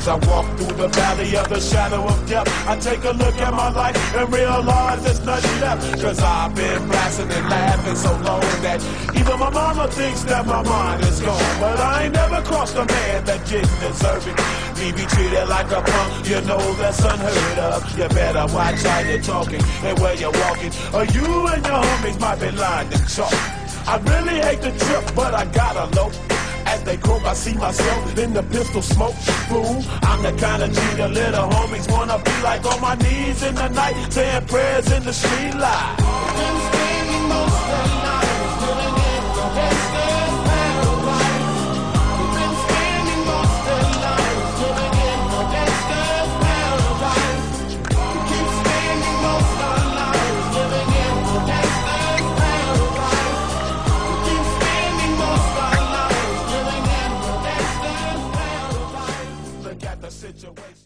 As I walk through the valley of the shadow of death, I take a look at my life and realize there's nothing left. Cause I've been blasting and laughing so long that even my mama thinks that my mind is gone. But I ain't never crossed a man that didn't deserve it. Me be treated like a punk, you know that's unheard of. You better watch how you're talking and where you're walking, or you and your homies might be lying to chalk. I really hate the trip, but I gotta low. As they croak, I see myself in the pistol smoke. Fool, I'm the kind of G the little homies wanna be like, on my knees in the night, saying prayers in the street light. Been spending most of the night living in the gangster's paradise. We've been spending most of the night living in the gangster's paradise. We keep spending most of the night living in the gangster's paradise. We keep spending most of the night living in the gangster's paradise. Look at the situation.